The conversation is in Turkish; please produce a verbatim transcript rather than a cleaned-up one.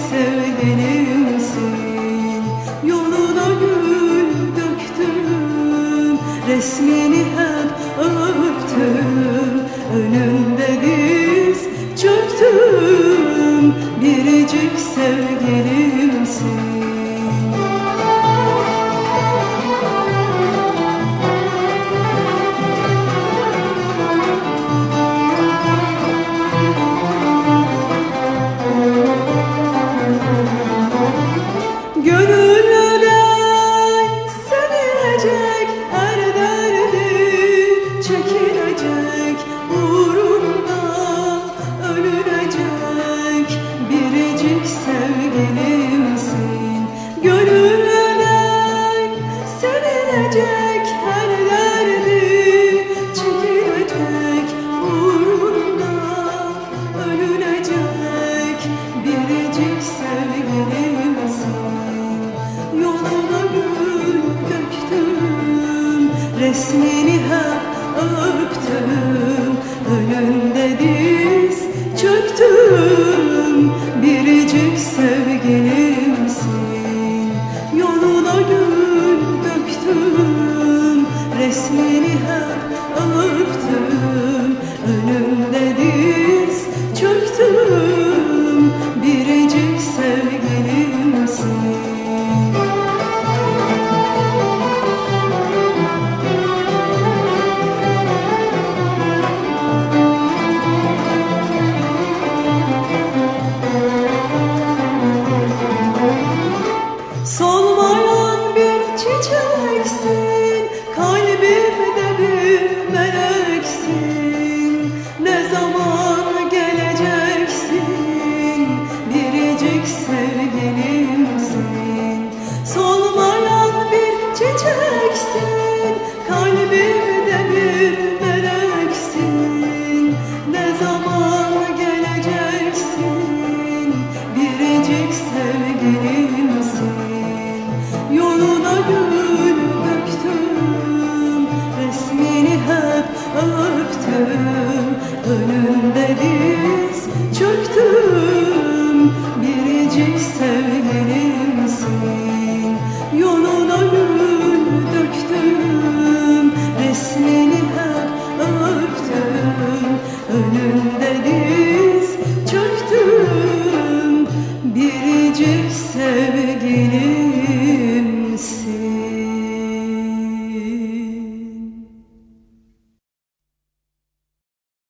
sevgilimsin. Yoluna gül döktüm, resmini hep öptüm. Önünde diz çöktüm, biricik sevgilimsin. Gönülden sevilecek, her derdi çekilecek, uğrunda ölünecek, biricik sevgilimsin. Gönülden sevilecek, her derdi çekilecek, uğrunda ölünecek, biricik sevgilimsin. Yoluna gül döktüm, resmini hep öptüm. Önünde diz çöktüm, biricik sevgilimsin. Yoluna gül döktüm, resmini hep öptüm. Önünde diz çöktüm, biricik sevgilimsin. Solmayan bir çiçeksin, kalbimde bir meleksin. Ne zaman geleceksin, biricik sevgilimsin. Solmayan bir çiçeksin, kalbimde bir meleksin. Ne zaman geleceksin, biricik sevgilimsin. Yoluna gül döktüm, resmini hep öptüm. Önünde diz çöktüm, biricik sevgilimsin. Yoluna gül döktüm, resmini hep öptüm. Önünde diz çöktüm, biricik sevgilimsin.